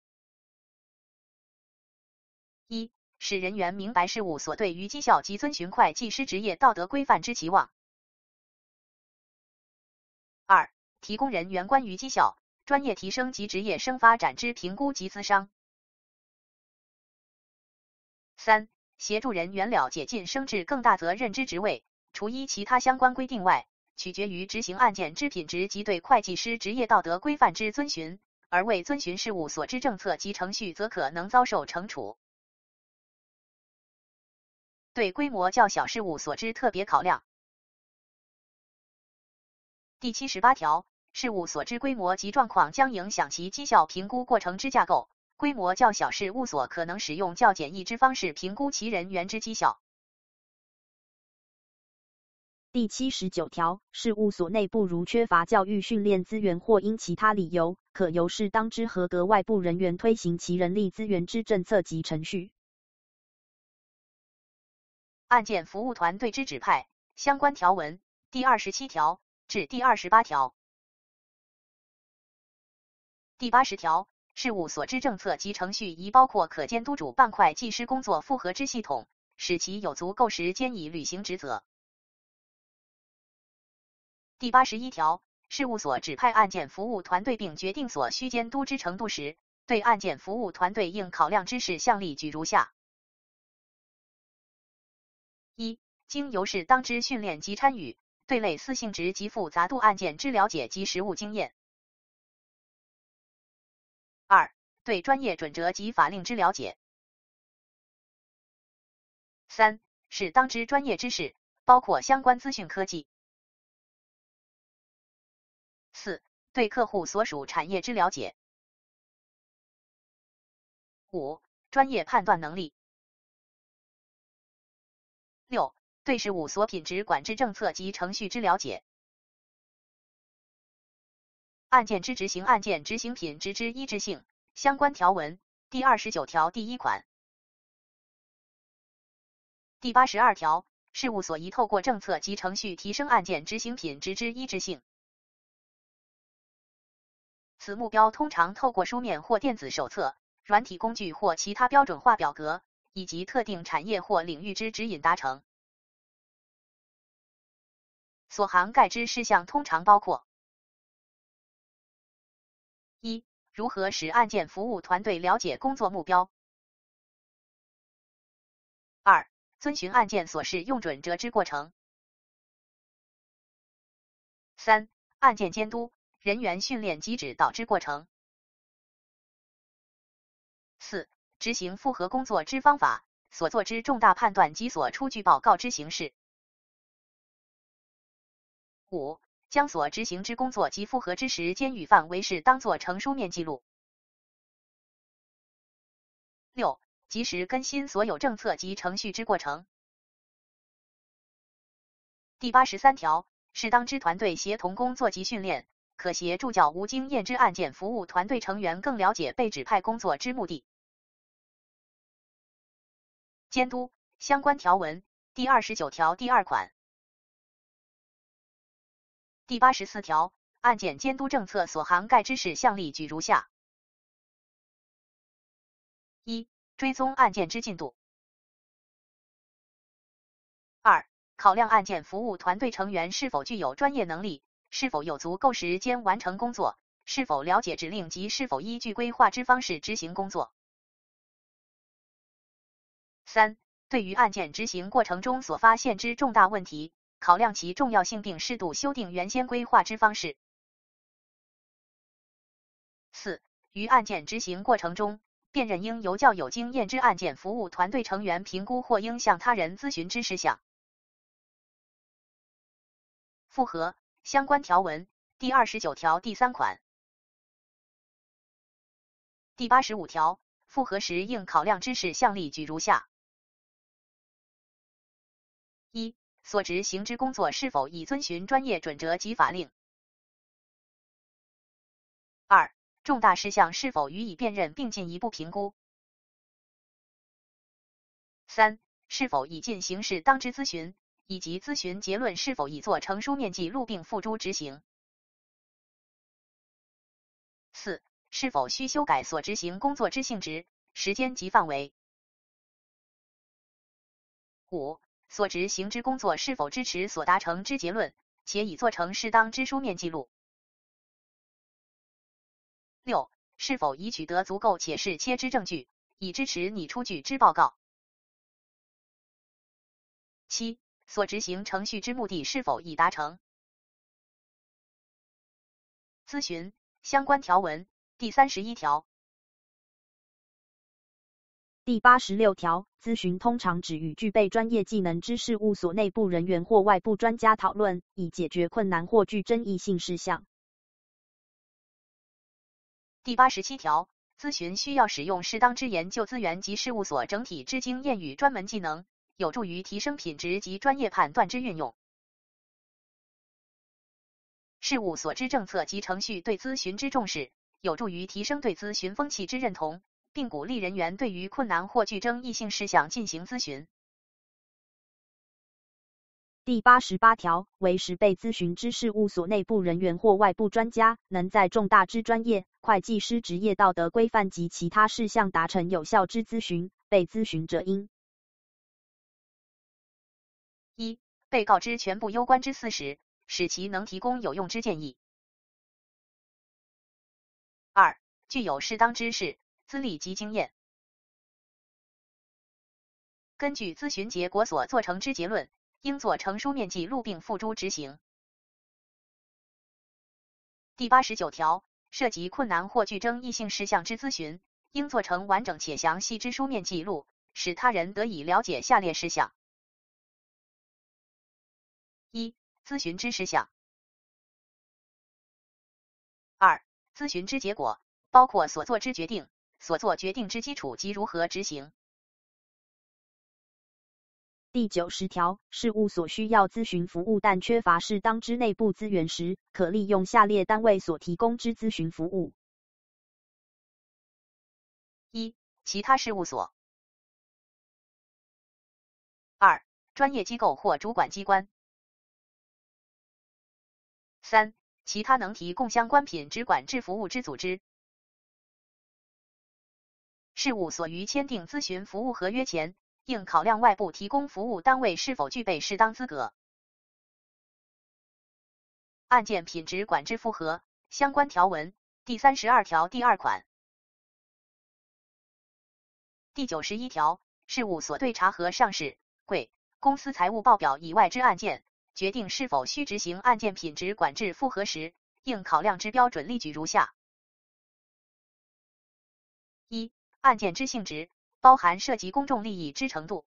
一、使人员明白事务所对于绩效及遵循会计师职业道德规范之期望；二、提供人员关于绩效、专业提升及职业生发展之评估及咨商；三、协助人员了解晋升至更大责任之职位，除依其他相关规定外，取决于执行案件之品质及对会计师职业道德规范之遵循，而未遵循事务所之政策及程序，则可能遭受惩处。对规模较小事务所之特别考量。第七十八条， 事务所之规模及状况将影响其绩效评估过程之架构。规模较小事务所可能使用较简易之方式评估其人员之绩效。 第七十九条，事务所内部如缺乏教育训练资源或因其他理由，可由适当之合格外部人员推行其人力资源之政策及程序。 案件服务团队之指派相关条文第二十七条至第二十八条。第八十条，事务所之政策及程序宜包括可监督主办会计师工作复核之系统，使其有足够时间以履行职责。第八十一条，事务所指派案件服务团队并决定所需监督之程度时，对案件服务团队应考量之事项例举如下：一、经由适当之训练及参与，对类似性质及复杂度案件之了解及实务经验；二、对专业准则及法令之了解；三、适当之专业知识，包括相关资讯科技；四、对客户所属产业之了解；五、专业判断能力；六、对事务所品质管制政策及程序之了解。案件之执行案件执行品质之一致性相关条文第二十九条第一款。第八十二条，事务所宜透过政策及程序提升案件执行品质之一致性。此目标通常透过书面或电子手册、软体工具或其他标准化表格，以及特定产业或领域之指引达成。所涵盖之事项通常包括：一、如何使案件服务团队了解工作目标；二、遵循案件所适用准则之过程；三、案件监督、人员训练及指导之过程；四、执行复核工作之方法、所做之重大判断及所出具报告之形式；五、将所执行之工作及复核之时间与范围适当作成书面记录；六、及时更新所有政策及程序之过程。第八十三条，适当之团队协同工作及训练，可协助较无经验之案件服务团队成员更了解被指派工作之目的。监督相关条文第二十九条第二款。第八十四条，案件监督政策所涵盖之事项例举如下：一、追踪案件之进度；二、考量案件服务团队成员是否具有专业能力，是否有足够时间完成工作，是否了解指令及是否依据规划之方式执行工作。三、对于案件执行过程中所发现之重大问题，考量其重要性并适度修订原先规划之方式。四、于案件执行过程中，辨认应由较有经验之案件服务团队成员评估或应向他人咨询之事项。复核相关条文第二十九条第三款。第八十五条，复核时应考量之事项例举如下：一、所执行之工作是否已遵循专业准则及法令；二、重大事项是否予以辨认并进一步评估；三、是否已进行适当之咨询，以及咨询结论是否已做成书面记录并付诸执行；四、是否需修改所执行工作之性质、时间及范围；五、所执行之工作是否支持所达成之结论，且已做成适当之书面记录；六、是否已取得足够且适切之证据，以支持拟出具之报告；七、所执行程序之目的是否已达成。咨询相关条文第三十一条。 第八十六条，咨询通常指与具备专业技能之事务所内部人员或外部专家讨论，以解决困难或具争议性事项。 第八十七条，咨询需要使用适当之研究资源及事务所整体之经验与专门技能，有助于提升品质及专业判断之运用。事务所之政策及程序对咨询之重视，有助于提升对咨询风气之认同，并鼓励人员对于困难或具争议性事项进行咨询。 第八十八条，为时被咨询之事务所内部人员或外部专家，能在重大之专业、会计师职业道德规范及其他事项达成有效之咨询，被咨询者应： 一、被告知全部攸关之事实，使其能提供有用之建议；二、具有适当知识、资历及经验。根据咨询结果所做成之结论，应做成书面记录并付诸执行。第八十九条，涉及困难或具争议性事项之咨询，应做成完整且详细之书面记录，使他人得以了解下列事项：一、咨询之事项；二、咨询之结果，包括所做之决定、所做决定之基础及如何执行。 第九十条，事务所需要咨询服务但缺乏适当之内部资源时，可利用下列单位所提供之咨询服务： 一、其他事务所；二、专业机构或主管机关；三、其他能提供相关品质管制服务之组织。事务所于签订咨询服务合约前，应考量外部提供服务单位是否具备适当资格。案件品质管制复核相关条文第三十二条第二款。第九十一条，事务所对查核上市、柜、公司财务报表以外之案件，决定是否需执行案件品质管制复核时，应考量之标准例举如下：一、案件之性质，包含涉及公众利益之程度；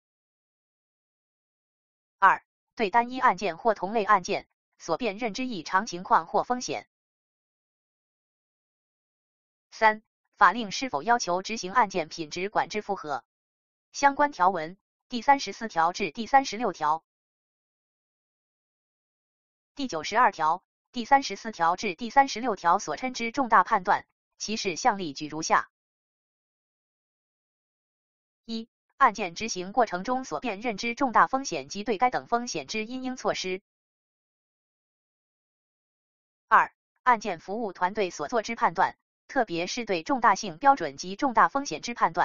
二、对单一案件或同类案件所辨认之异常情况或风险；三、法令是否要求执行案件品质管制复核。相关条文第三十四条至第三十六条。第九十二条、第三十四条至第三十六条所称之重大判断，其事项例举如下：一、案件执行过程中所辨认之重大风险及对该等风险之因应措施；二、案件服务团队所做之判断，特别是对重大性标准及重大风险之判断；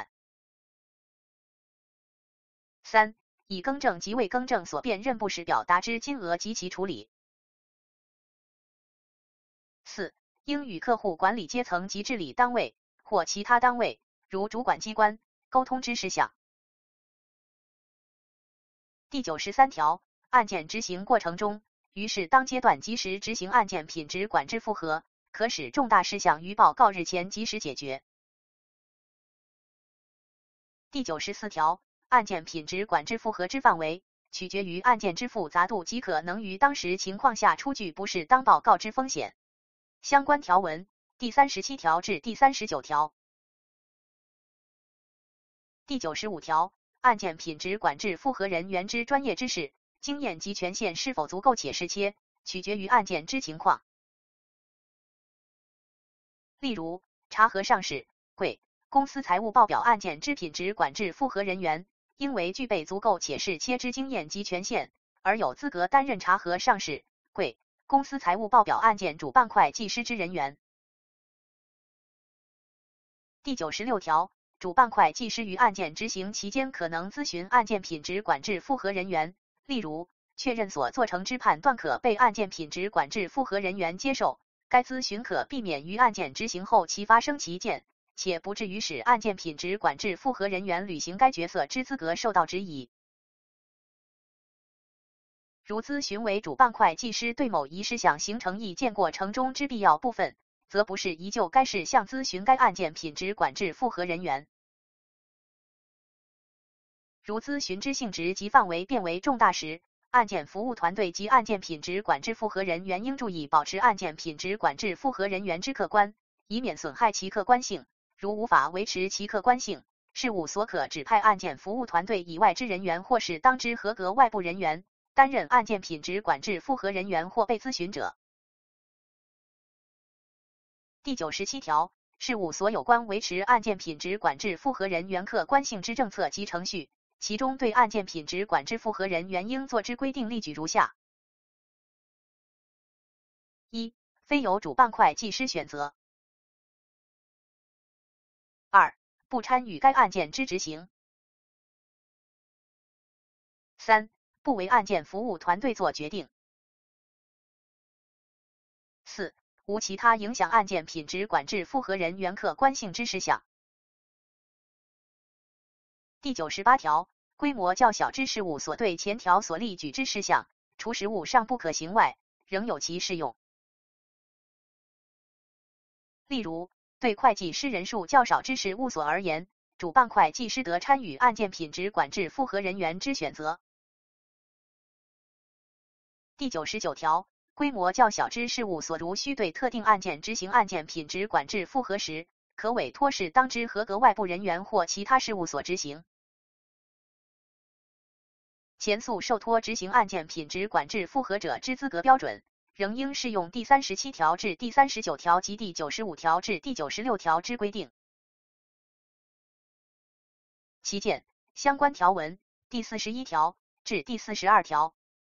三、已更正及未更正所辨认不实表达之金额及其处理；四、应与客户管理阶层及治理单位或其他单位，如主管机关沟通之事项。第九十三条，案件执行过程中，于是当阶段及时执行案件品质管制复核，可使重大事项于报告日前及时解决。第九十四条，案件品质管制复核之范围，取决于案件之复杂度及可能于当时情况下出具不适当报告之风险。相关条文第三十七条至第三十九条。第九十五条，案件品质管制复核人员之专业知识、经验及权限是否足够且适切，取决于案件之情况。例如，查核上市、柜、公司财务报表案件之品质管制复核人员，应为具备足够且适切之经验及权限，而有资格担任查核上市、柜、公司财务报表案件主办会计师之人员。第九十六条，主办会计师于案件执行期间可能咨询案件品质管制复核人员，例如，确认所做成之判断可被案件品质管制复核人员接受，该咨询可避免于案件执行后其发生其见，且不至于使案件品质管制复核人员履行该角色之资格受到质疑。如咨询为主办会计师对某一事项形成意见过程中之必要部分，则不是依就该事项咨询该案件品质管制复核人员。如咨询之性质及范围变为重大时，案件服务团队及案件品质管制复核人员应注意保持案件品质管制复核人员之客观、 以免损害其客观性。如无法维持其客观性，事务所可指派案件服务团队以外之人员或是当之合格外部人员，担任案件品质管制复核人员或被咨询者。第九十七条，事务所有关维持案件品质管制复核人员客观性之政策及程序，其中对案件品质管制复核人员应作之规定例举如下：一、非由主办会计师选择；二、不参与该案件之执行；三、不为案件服务团队做决定；四、无其他影响案件品质管制复核人员客观性之事项。第九十八条，规模较小之事务所对前条所例举之事项，除实务上不可行外，仍有其适用。例如，对会计师人数较少之事务所而言，主办会计师得参与案件品质管制复核人员之选择。第九十九条，规模较小之事务所如需对特定案件执行案件品质管制复核时，可委托适当之合格外部人员或其他事务所执行。前述受托执行案件品质管制复核者之资格标准，仍应适用第三十七条至第三十九条及第九十五条至第九十六条之规定。其见相关条文第四十一条至第四十二条。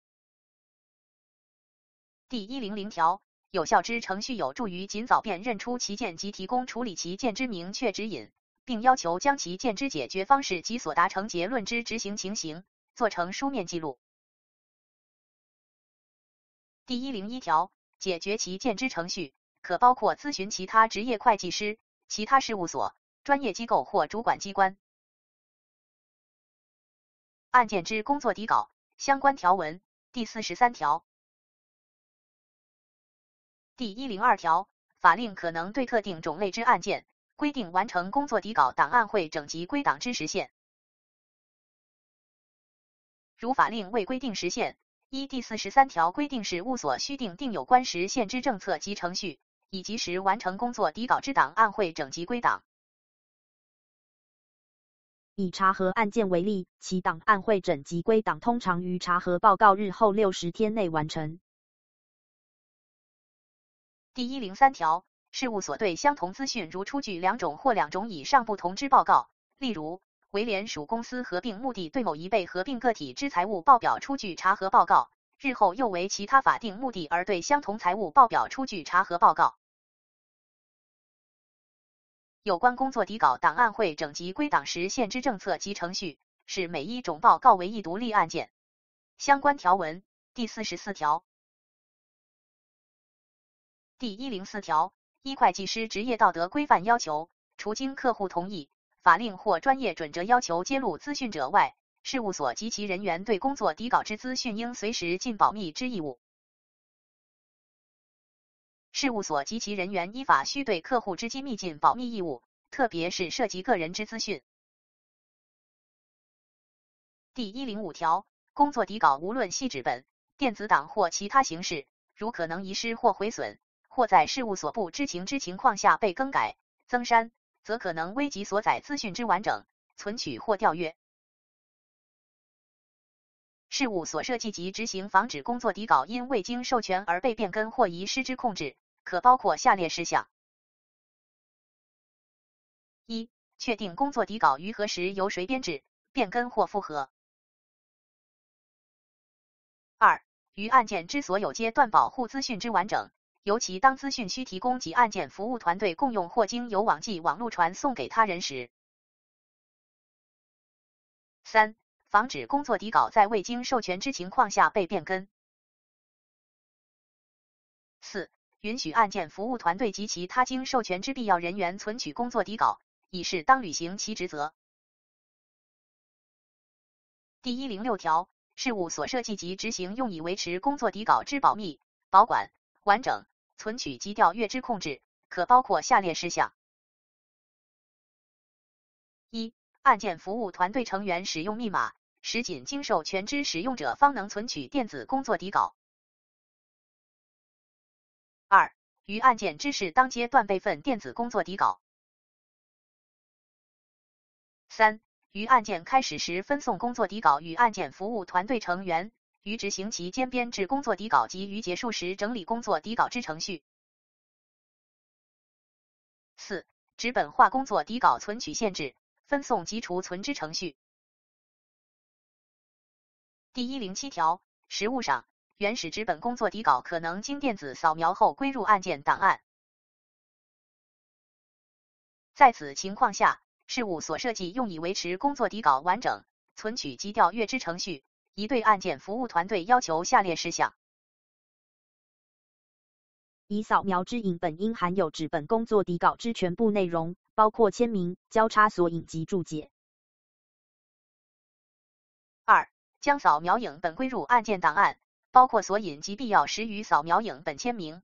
第一百条，有效之程序有助于尽早辨认出其件及提供处理其件之明确指引，并要求将其件之解决方式及所达成结论之执行情形做成书面记录。第一百一条，解决其件之程序，可包括咨询其他职业会计师、其他事务所、专业机构或主管机关。案件之工作底稿相关条文第四十三条。第一百二条，法令可能对特定种类之案件规定完成工作底稿档案会整及归档之时限。如法令未规定时限，依第四十三条规定，事务所须订定有关时限之政策及程序，以及时完成工作底稿之档案会整及归档。 以查核案件为例，其档案会整及归档通常于查核报告日后六十天内完成。 第一百三条，事务所对相同资讯如出具两种或两种以上不同之报告，例如为联属公司合并目的对某一被合并个体之财务报表出具查核报告，日后又为其他法定目的而对相同财务报表出具查核报告。有关工作底稿档案会整及归档时限之政策及程序，是每一种报告为一独立案件。相关条文第四十四条。第一百四条，依会计师职业道德规范要求，除经客户同意、法令或专业准则要求揭露资讯者外，事务所及其人员对工作底稿之资讯应随时尽保密之义务。事务所及其人员依法须对客户之机密尽保密义务，特别是涉及个人之资讯。第一百五条，工作底稿无论系纸本、电子档或其他形式，如可能遗失或毁损，或在事务所不知情之情况下被更改、增删，则可能危及所载资讯之完整、存取或调阅。事务所设计及执行防止工作底稿因未经授权而被变更或遗失之控制，可包括下列事项：一、确定工作底稿于何时由谁编制、变更或复核；二、于案件之所有阶段保护资讯之完整，尤其当资讯需提供及案件服务团队共用或经由网际网路传送给他人时；三、防止工作底稿在未经授权之情况下被变更；四、允许案件服务团队及其他经授权之必要人员存取工作底稿，以适当履行其职责。第一百六条，事务所设计及执行用以维持工作底稿之保密、保管、完整、存取及调阅之控制，可包括下列事项：一、案件服务团队成员使用密码，实仅经授权之使用者方能存取电子工作底稿；二、 于案件之适当阶段备份电子工作底稿。三、于案件开始时分送工作底稿与案件服务团队成员，于执行期间编制工作底稿及于结束时整理工作底稿之程序。四、纸本化工作底稿存取限制、分送及储存之程序。第一百零七条，实务上，原始纸本工作底稿可能经电子扫描后归入案件档案。在此情况下，事务所设计用以维持工作底稿完整、存取及调阅之程序，宜对案件服务团队要求下列事项： 已扫描之影本应含有纸本工作底稿之全部内容，包括签名、交叉索引及注解。 二、将扫描影本归入案件档案，包括索引及必要时与扫描影本签名。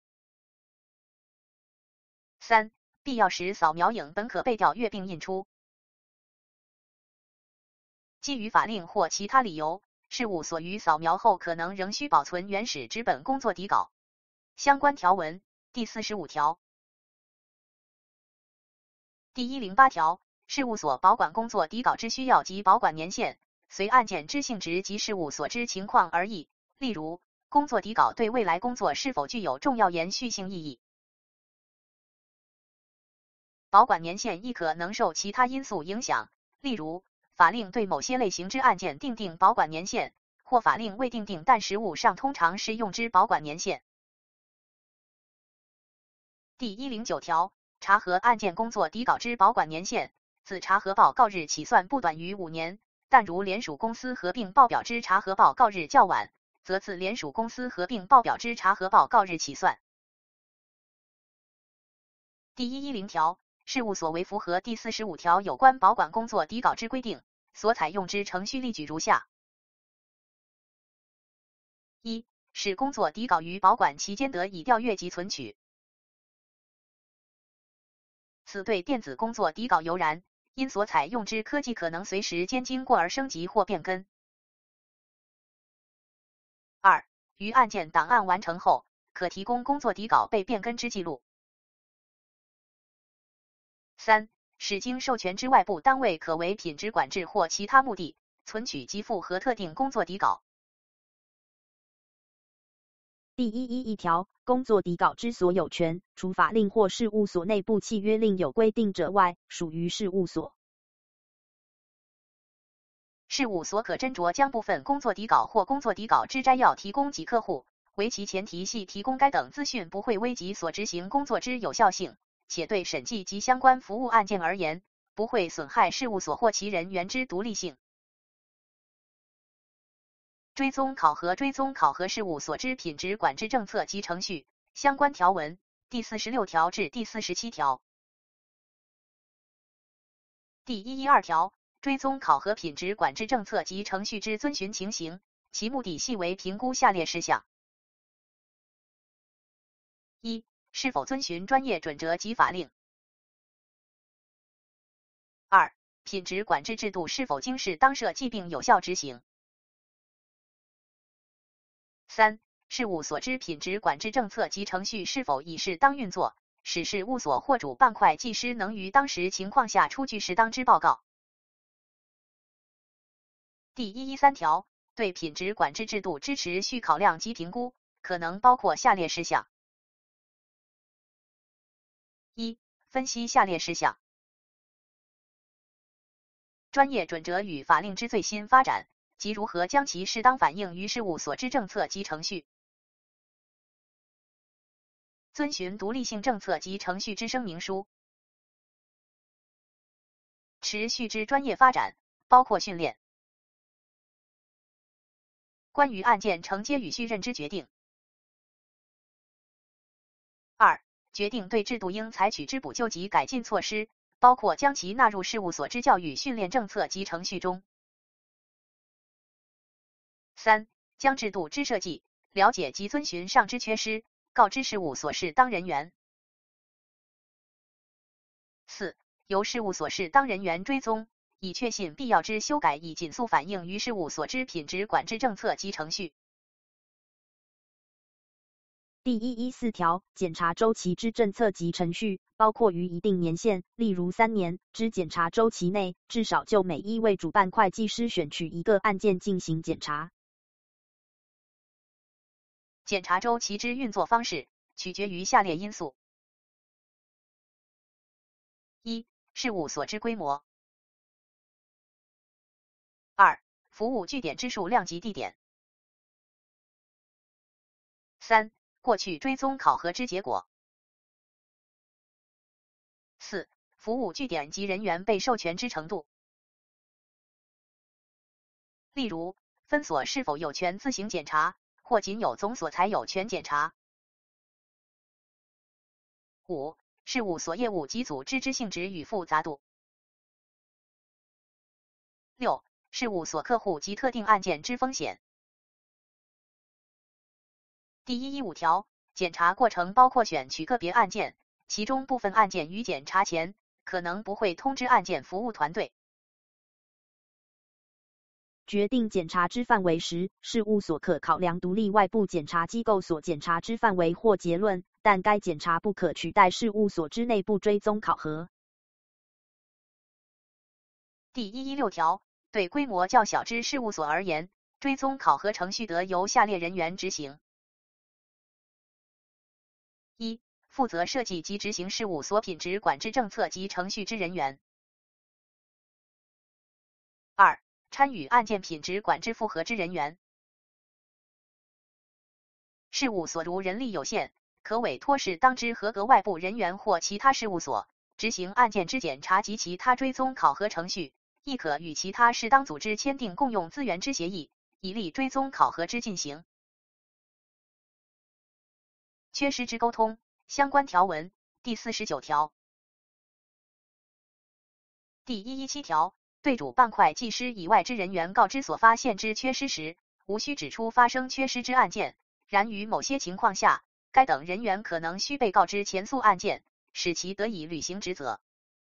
三、必要时扫描影本可被调阅并印出。基于法令或其他理由，事务所于扫描后可能仍需保存原始纸本工作底稿。相关条文第四十五条。第一百零八条，事务所保管工作底稿之需要及保管年限，随案件之性质及事务所之情况而异。例如，工作底稿对未来工作是否具有重要延续性意义，保管年限亦可能受其他因素影响，例如，法令对某些类型之案件订定保管年限，或法令未订定但实务上通常适用之保管年限。第一百零九条，查核案件工作底稿之保管年限，自查核报告日起算不短于五年，但如联属公司合并报表之查核报告日较晚，则自联属公司合并报表之查核报告日起算。第一百一十条，事务所为符合第四十五条有关保管工作底稿之规定，所采用之程序例举如下：一、使工作底稿于保管期间得以调阅及存取。此对电子工作底稿尤然，因所采用之科技可能随时间经过而升级或变更。二、于案件档案完成后，可提供工作底稿被变更之记录。三、使经授权之外部单位可为品质管制或其他目的，存取及复核特定工作底稿。 第一百一十一条，工作底稿之所有权，除法令或事务所内部契约另有规定者外，属于事务所。 事务所可斟酌将部分工作底稿或工作底稿之摘要提供给客户，唯其前提系提供该等资讯不会危及所执行工作之有效性，且对审计及相关服务案件而言，不会损害事务所或其人员之独立性。追踪考核追踪考核事务所之品质管制政策及程序，相关条文第四十六条至第四十七条。第一百一十二条，追踪考核品质管制政策及程序之遵循情形，其目的系为评估下列事项：一、是否遵循专业准则及法令；二、品质管制制度是否经适当设计并有效执行；三、事务所之品质管制政策及程序是否已适当运作，使事务所或主办会计师能于当时情况下出具适当之报告。第一百一十三条，对品质管制制度之持续考量及评估，可能包括下列事项：一、分析下列事项：专业准则与法令之最新发展，及如何将其适当反映于事务所之政策及程序；遵循独立性政策及程序之声明书；持续之专业发展，包括训练；关于案件承接与续任之决定；二、决定对制度应采取之补救及改进措施，包括将其纳入事务所之教育训练政策及程序中；三、将制度之设计、了解及遵循上之缺失，告知事务所适当人员；四、由事务所适当人员追踪，以确信必要之修改已尽速反映于事务所之品质管制政策及程序。 第一一四条，检查周期之政策及程序，包括于一定年限，例如三年之检查周期内，至少就每一位主办会计师选取一个案件进行检查。 检查周期之运作方式取决于下列因素：一、事务所之规模；二、服务据点之数量及地点；三、过去追踪考核之结果；四、服务据点及人员被授权之程度。例如，分所是否有权自行检查，或仅有总所才有权检查。五、事务所业务及组织之性质与复杂度。六、事务所客户及特定案件之风险。第一一五条，检查过程包括选取个别案件，其中部分案件于检查前可能不会通知案件服务团队。 决定检查之范围时，事务所可考量独立外部检查机构所检查之范围或结论，但该检查不可取代事务所之内部追踪考核。 第一一六条，对规模较小之事务所而言，追踪考核程序得由下列人员执行：一、负责设计及执行事务所品质管制政策及程序之人员；二、参与案件品质管制复核之人员。事务所如人力有限，可委托适当之合格外部人员或其他事务所执行案件之检查及其他追踪考核程序，亦可与其他适当组织签订共用资源之协议，以利追踪考核之进行。缺失之沟通相关条文第四十九条。第一一七条，对主办会计师以外之人员告知所发现之缺失时，无需指出发生缺失之案件，然于某些情况下，该等人员可能需被告知前诉案件，使其得以履行职责。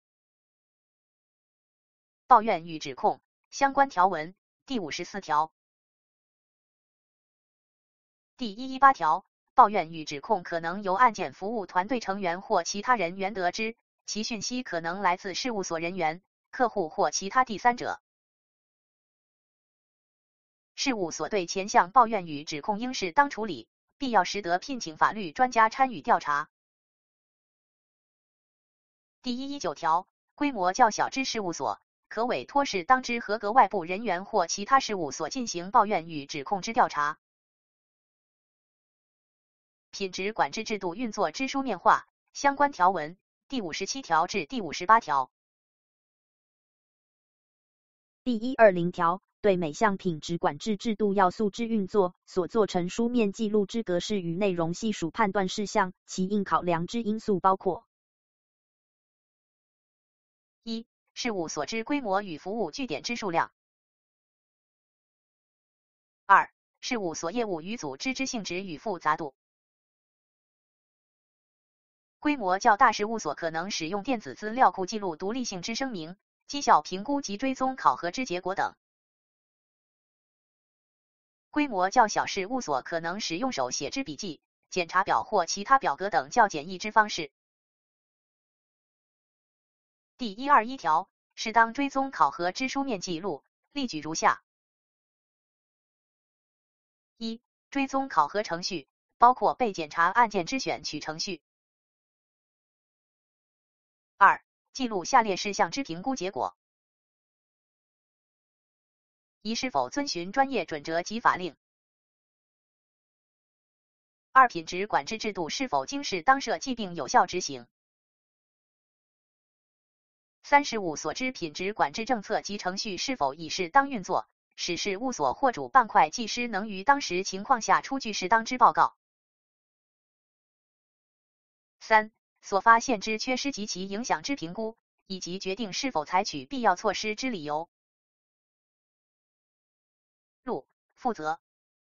抱怨与指控相关条文第五十四条。第一一八条，抱怨与指控可能由案件服务团队成员或其他人员得知，其讯息可能来自事务所人员、客户或其他第三者。事务所对前项抱怨与指控应适当处理，必要时得聘请法律专家参与调查。第一一九条，规模较小之事务所，可委托适当之合格外部人员或其他事务所进行抱怨与指控之调查。品质管制制度运作之书面化相关条文第五十七条至第五十八条。 第一二零条，对每项品质管制制度要素之运作，所做成书面记录之格式与内容系属判断事项，其应考量之因素包括： 一、事务所之规模与服务据点之数量；二、事务所业务与组织之性质与复杂度。规模较大事务所可能使用电子资料库记录独立性之声明、绩效评估及追踪考核之结果等。规模较小事务所可能使用手写之笔记、检查表或其他表格等较简易之方式。第一二一条，适当追踪考核之书面记录，例举如下：一、追踪考核程序，包括被检查案件之选取程序；二、记录下列事项之评估结果：一、是否遵循专业准则及法令；二、品质管制制度是否经适当设计并有效执行；三、事务所之品质管制政策及程序是否已适当运作，使事务所或主办会计师能于当时情况下出具适当之报告；三、所发现之缺失及其影响之评估，以及决定是否采取必要措施之理由。录负责。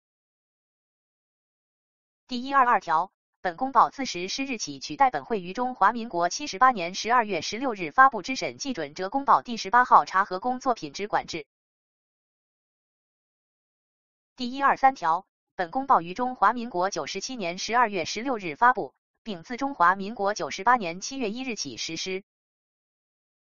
第一二二条，本公报自实施日起取代本会于中华民国七十八年十二月十六日发布之审计准则公报第十八号查核工作品质管制。第一二三条， 本公报于中华民国九十七年十二月十六日发布，并自中华民国九十八年七月一日起实施。